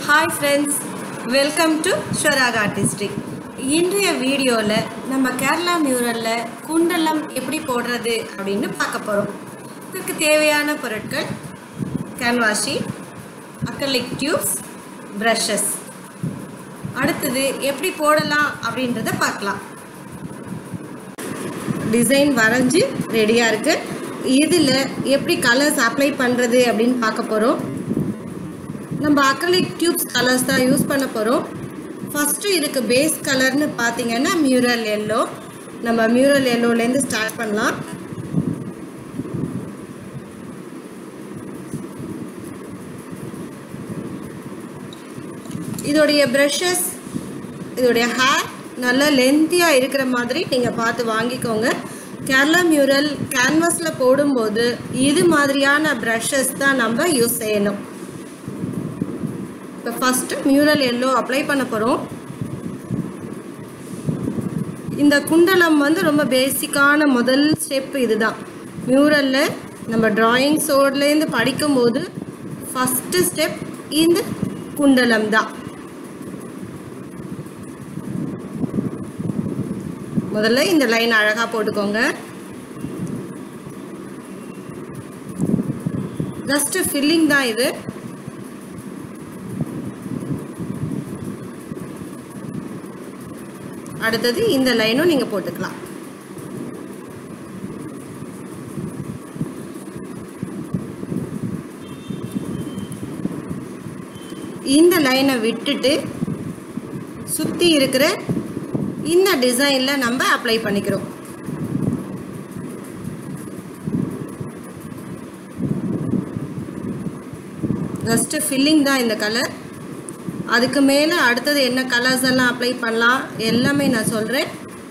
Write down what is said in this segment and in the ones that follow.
Hi friends, welcome to SweRag Artistry. இன்றைய வீடியோல நம்ம கேரளா மியூரல்ல குண்டலம் எப்படி போடுறது அப்படினு பார்க்க போறோம். இதுக்கு தேவையான பொருட்கள் canvas sheet, acrylic tubes, brushes. அடுத்து எப்படி போடலாம் அப்படின்றத பார்க்கலாம். டிசைன் வரைஞ்சி ரெடியா இருக்கு. இதுல எப்படி கலர்ஸ் அப்ளை பண்றது அப்படினு பார்க்க போறோம். நம்ம acrylic tubes colors தான் யூஸ் பண்ண போறோம். ஃபர்ஸ்ட் இதுக்கு பேஸ் கலர்னு பாத்தீங்கன்னா mural yellow. நம்ம mural yellowல இருந்து ஸ்டார்ட் பண்ணலாம். இதோடைய brushes, இதோடைய hair நல்ல லெந்தியா இருக்கிற மாதிரி நீங்க பார்த்து வாங்கிக்கோங்க. கேரளா மியூரல் canvasல போடும்போது இது மாதிரியான brushes தான் நம்ம யூஸ் செய்யணும். First mural yellow apply பண்ண போறோம். இந்த குண்டலம் வந்து ரொம்ப பேசிக்கான முதல் ஸ்டெப் இதுதான். மியூரல்ல நம்ம டிராயிங் சோர்ட்ல இருந்து படிக்கும்போது ஃபர்ஸ்ட் ஸ்டெப் இந்த குண்டலம் தான். முதல்ல இந்த லைன் அழகா போட்டுக்கோங்க. ஜஸ்ட் ஃபில்லிங் தான் இது. அடுத்தது இந்த லைனும் நீங்க போட்டுக்கலாம். இந்த லைனை விட்டுட்டு சுத்தி இருக்கிற இந்த டிசைன்ல நம்ம அப்ளை பண்ணிக்கிறோம். ஜஸ்ட் ஃபில்லிங் தான் இந்த கலர். அதுக்கு மேல அடுத்தது என்ன கலர்ஸ் எல்லாம் அப்ளை பண்ணலாம் எல்லாமே நான் சொல்றேன்.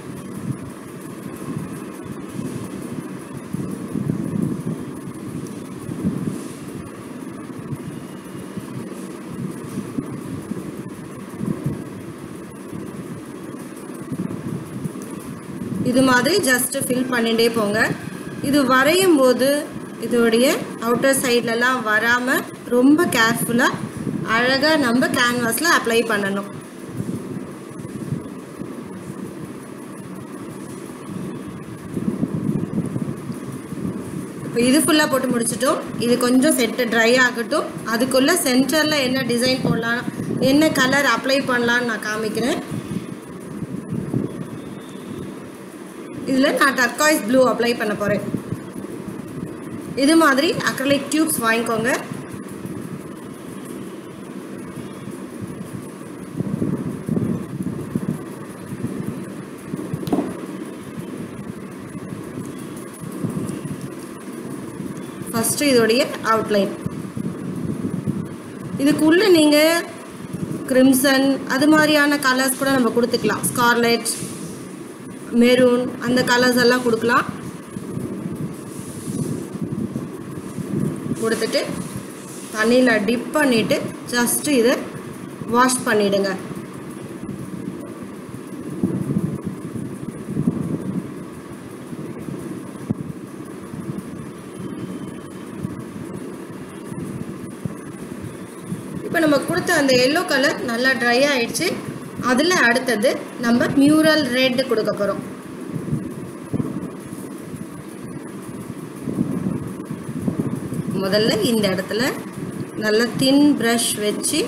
இது மாதிரி ஜஸ்ட் ஃபில் பண்ணிட்டே போங்க. இது வரையும் போது இதோடைய அவுட்டர் சைடுலலாம் வராம ரொம்ப கேர்ஃபுல்லா அழகா நம்ம கேன்வாஸ்ல அப்ளை பண்ணணும். இப்போ இது ஃபுல்லா போட்டு முடிச்சிட்டோம். இது கொஞ்சம் செட் ட்ரை ஆகட்டும். அதுக்குள்ள சென்டர்ல என்ன டிசைன் போடலாம், என்ன கலர் அப்ளை பண்ணலாம்னு நான் காமிக்கிறேன். இதுல நான் டர்காய்ஸ் ப்ளூ அப்ளை பண்ண போறேன். இது மாதிரி acrylic tubes வாங்கிக்கோங்க. ஃபர்ஸ்ட் இதோடைய அவுட்லைன். இதுக்குள்ள நீங்க கிரிம்சன் அது மாதிரியான கலர்ஸ் கூட நம்ம கொடுத்துக்கலாம். ஸ்கார்லெட், மெரூன் அந்த கலர்ஸ் எல்லாம் கொடுக்கலாம். கொடுத்துட்டு தண்ணியில டிப் பண்ணிட்டு ஜஸ்ட் இதை வாஷ் பண்ணிடுங்க. இப்போ நம்ம கொடுத்த அந்த yellow கலர் நல்லா ட்ரை ஆயிடுச்சு. அதில் அடுத்தது நம்ம மியூரல் ரெட் கொடுக்க போகிறோம். முதல்ல இந்த இடத்துல நல்ல தின் ப்ரஷ் வச்சு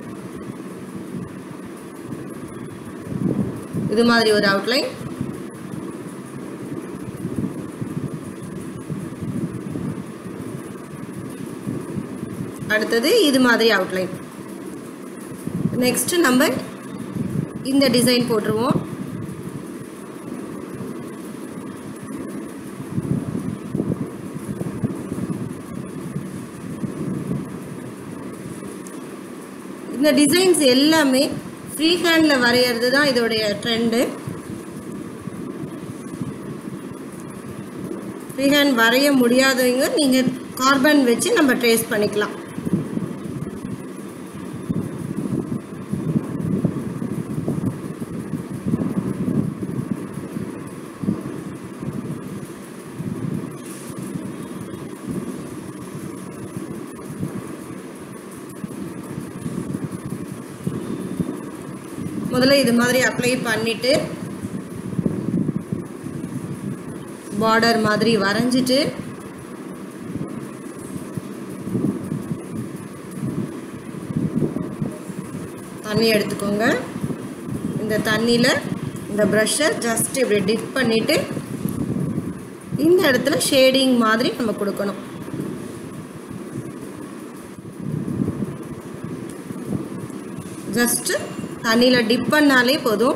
இது மாதிரி ஒரு அவுட்லைன். அடுத்தது இது மாதிரி அவுட்லைன். நெக்ஸ்ட் நம்ம இந்த டிசைன் போட்டுருவோம். இந்த டிசைன்ஸ் எல்லாமே ஃப்ரீ ஹேண்ட்ல வரையிறது தான் இதோடைய ட்ரெண்ட். ஃப்ரீ ஹேண்ட் வரைய முடியாதவங்க நீங்க கார்பன் வச்சு நம்ம ட்ரேஸ் பண்ணிக்கலாம். முதல்ல இது மாதிரி அப்ளை பண்ணிட்டு பார்டர் மாதிரி வரைஞ்சிட்டு தண்ணி எடுத்துக்கோங்க. இந்த தண்ணியில் இந்த ப்ரஷ்ஷை ஜஸ்ட் இப்படி டிப் பண்ணிவிட்டு இந்த இடத்துல ஷேடிங் மாதிரி நம்ம கொடுக்கணும். ஜஸ்ட்டு தண்ணியில் டிப் பண்ணாலே போதும்.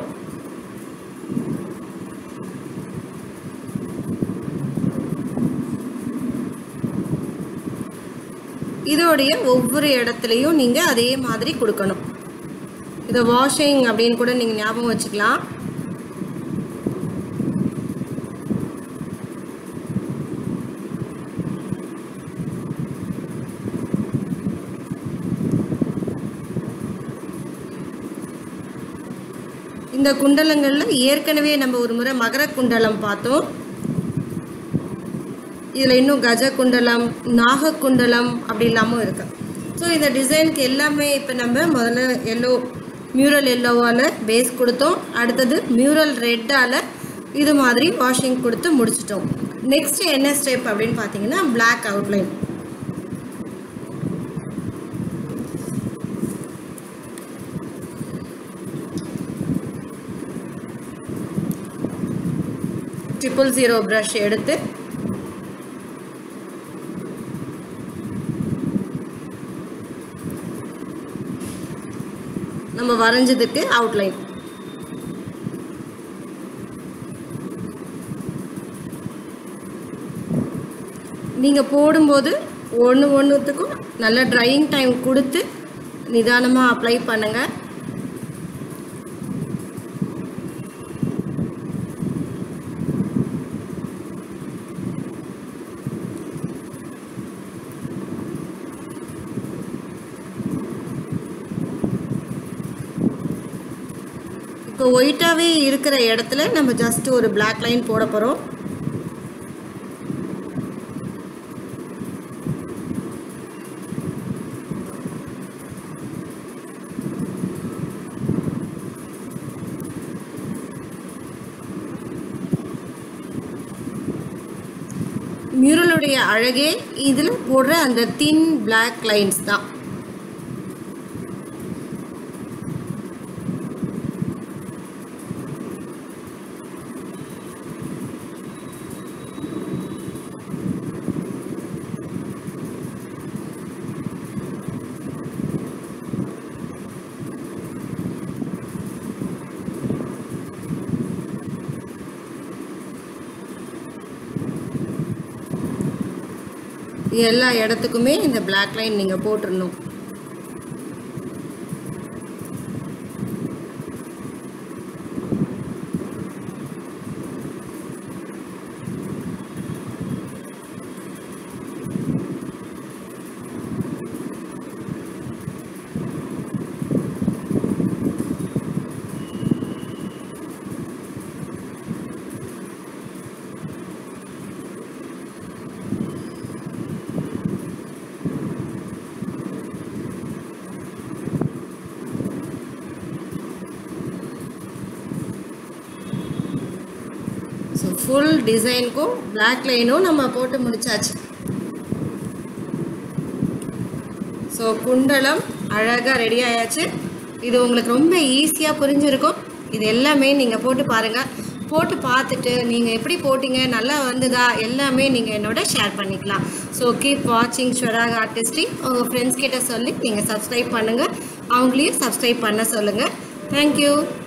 இதோடைய ஒவ்வொரு இடத்துலையும் நீங்கள் அதே மாதிரி கொடுக்கணும். இதை வாஷிங் அப்படின்னு கூட நீங்கள் ஞாபகம் வச்சுக்கலாம். இந்த குண்டலங்களில் ஏற்கனவே நம்ம ஒரு முறை மகர குண்டலம் பார்த்தோம். இதில் இன்னும் கஜ குண்டலம், நாக குண்டலம் அப்படி இல்லாமல் இருக்கு. ஸோ இந்த டிசைனுக்கு எல்லாமே இப்போ நம்ம முதல்ல எல்லோ மியூரல் எல்லோவால் பேஸ் கொடுத்தோம். அடுத்தது மியூரல் ரெட்டால் இது மாதிரி வாஷிங் கொடுத்து முடிச்சிட்டோம். நெக்ஸ்ட் என்ன ஸ்டெப் அப்படின்னு பார்த்தீங்கன்னா பிளாக் அவுட்லைன். ட்ரிபிள் 0 ப்ரஷ் எடுத்து நம்ம வரைஞ்சதுக்கு அவுட்லைன். நீங்கள் போடும்போது ஒன்றுத்துக்கும் நல்ல ட்ரையிங் டைம் கொடுத்து நிதானமாக அப்ளை பண்ணுங்கள். இப்போ ஒயிட்டாகவே இருக்கிற இடத்துல நம்ம ஜஸ்ட் ஒரு பிளாக் லைன் போட போகிறோம். மியூரலுடைய அழகே இதில் போடுற அந்த தின் பிளாக் லைன்ஸ் தான். எல்லா இடத்துக்குமே இந்த பிளாக் லைன் நீங்கள் போட்டுடணும். ஸோ ஃபுல் டிசைனுக்கும் பிளாக் லைனும் நம்ம போட்டு முடிச்சாச்சு. ஸோ குண்டலம் அழகாக ரெடி ஆயாச்சு. இது உங்களுக்கு ரொம்ப ஈஸியாக புரிஞ்சிருக்கும். இது எல்லாமே நீங்கள் போட்டு பாருங்கள். போட்டு பார்த்துட்டு நீங்கள் எப்படி போட்டிங்க, நல்லா வந்ததா, எல்லாமே நீங்கள் என்னோட ஷேர் பண்ணிக்கலாம். ஸோ கீப் வாட்சிங் SweRag Artistry. உங்கள் ஃப்ரெண்ட்ஸ் கிட்ட சொல்லி நீங்கள் சப்ஸ்கிரைப் பண்ணுங்கள். அவங்களையும் சப்ஸ்கிரைப் பண்ண சொல்லுங்கள். தேங்க்யூ.